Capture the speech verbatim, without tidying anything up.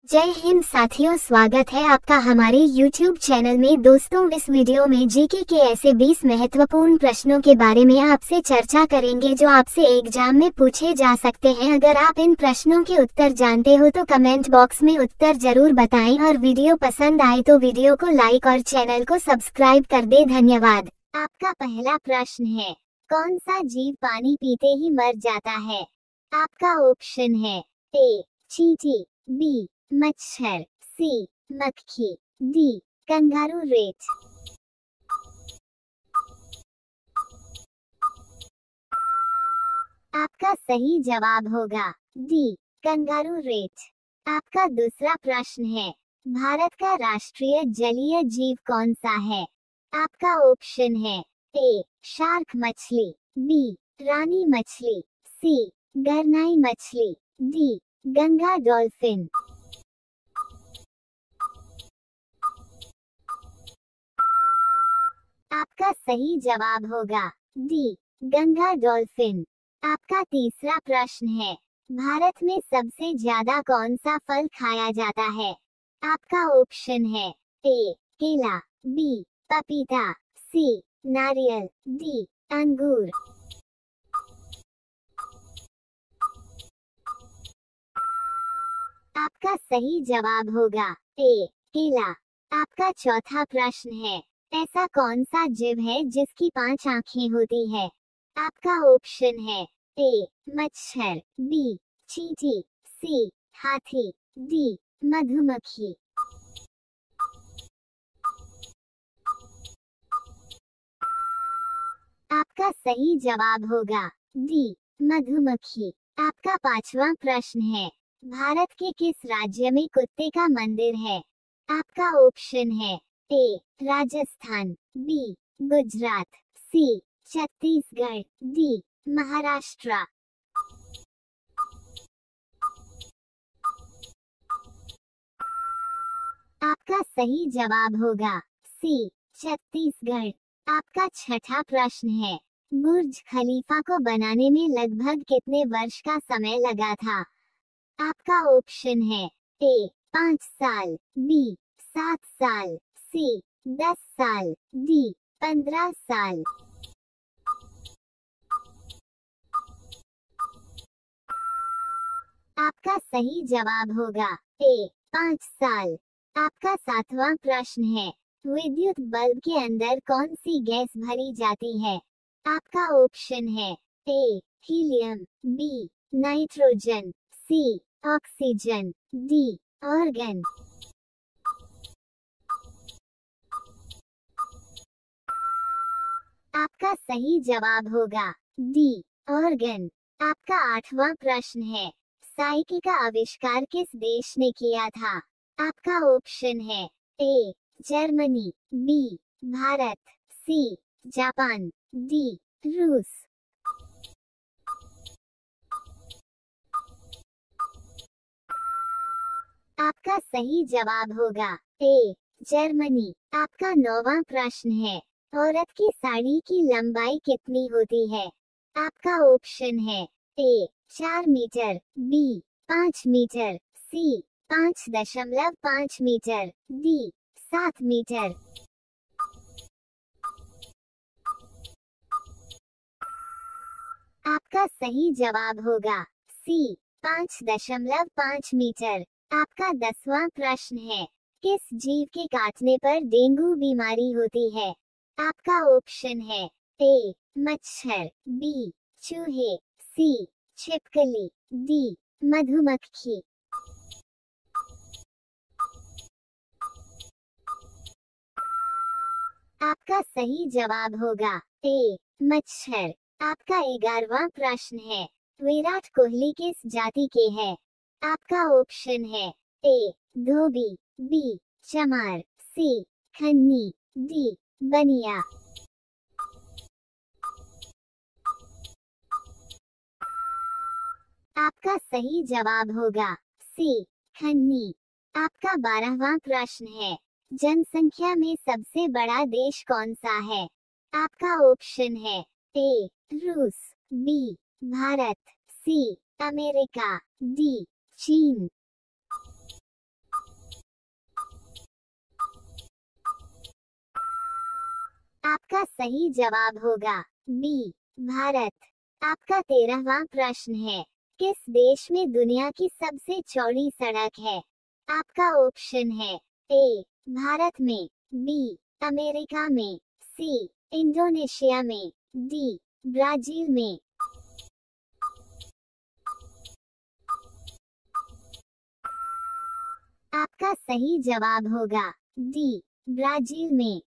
जय हिंद साथियों, स्वागत है आपका हमारे यूट्यूब चैनल में। दोस्तों, इस वीडियो में जीके के ऐसे बीस महत्वपूर्ण प्रश्नों के बारे में आपसे चर्चा करेंगे जो आपसे एग्जाम में पूछे जा सकते हैं। अगर आप इन प्रश्नों के उत्तर जानते हो तो कमेंट बॉक्स में उत्तर जरूर बताएं और वीडियो पसंद आए तो वीडियो को लाइक और चैनल को सब्सक्राइब कर दे। धन्यवाद। आपका पहला प्रश्न है, कौन सा जीव पानी पीते ही मर जाता है? आपका ऑप्शन है ए चींटी, बी मच्छर, सी मक्खी, डी कंगारू रेट। आपका सही जवाब होगा डी कंगारू रेट। आपका दूसरा प्रश्न है, भारत का राष्ट्रीय जलीय जीव कौन सा है? आपका ऑप्शन है ए शार्क मछली, बी रानी मछली, सी गरनाई मछली, डी गंगा डॉल्फिन। आपका सही जवाब होगा डी गंगा डॉल्फिन। आपका तीसरा प्रश्न है, भारत में सबसे ज्यादा कौन सा फल खाया जाता है? आपका ऑप्शन है ए केला, बी पपीता, सी नारियल, डी अंगूर। आपका सही जवाब होगा ए केला। आपका चौथा प्रश्न है, ऐसा कौन सा जीव है जिसकी पांच आंखें होती है? आपका ऑप्शन है ए मच्छर, बी चींटी, सी हाथी, डी मधुमक्खी। आपका सही जवाब होगा डी मधुमक्खी। आपका पांचवा प्रश्न है, भारत के किस राज्य में कुत्ते का मंदिर है? आपका ऑप्शन है A Rajasthan, B Gujarat, C Chhattisgarh, D Maharashtra. आपका सही जवाब होगा सी छत्तीसगढ़। आपका छठा प्रश्न है, बुर्ज खलीफा को बनाने में लगभग कितने वर्ष का समय लगा था? आपका ऑप्शन है ए पाँच साल, बी सात साल, सी दस साल, डी पंद्रह साल। आपका सही जवाब होगा ए पाँच साल। आपका सातवां प्रश्न है, विद्युत बल्ब के अंदर कौन सी गैस भरी जाती है? आपका ऑप्शन है A helium, B nitrogen, C oxygen, D argon. आपका सही जवाब होगा डी ऑर्गन। आपका आठवां प्रश्न है, साइकिल का आविष्कार किस देश ने किया था? आपका ऑप्शन है A Germany, B Bharat, C Japan, D रूस। आपका सही जवाब होगा ए जर्मनी। आपका नौवां प्रश्न है, औरत की साड़ी की लंबाई कितनी होती है? आपका ऑप्शन है ए चार मीटर, बी पाँच मीटर, सी पाँच दशमलव पाँच मीटर, डी सात मीटर। आपका सही जवाब होगा सी पाँच दशमलव पाँच मीटर। आपका दसवां प्रश्न है, किस जीव के काटने पर डेंगू बीमारी होती है? आपका ऑप्शन है ए मच्छर, बी चूहे, सी छिपकली, डी मधुमक्खी। आपका सही जवाब होगा ए मच्छर। आपका ग्यारहवां प्रश्न है, विराट कोहली किस जाति के हैं? आपका ऑप्शन है ए धोबी, बी चमार, सी खन्नी, डी बनिया। आपका सही जवाब होगा सी खन्नी। आपका बारहवां प्रश्न है, जनसंख्या में सबसे बड़ा देश कौन सा है? आपका ऑप्शन है ए रूस, B Bharat, C America, D चीन। आपका सही जवाब होगा बी भारत। आपका तेरहवां प्रश्न है, किस देश में दुनिया की सबसे चौड़ी सड़क है? आपका ऑप्शन है ए भारत में, बी अमेरिका में, सी इंडोनेशिया में, डी ब्राजील में। आपका सही जवाब होगा डी ब्राजील में।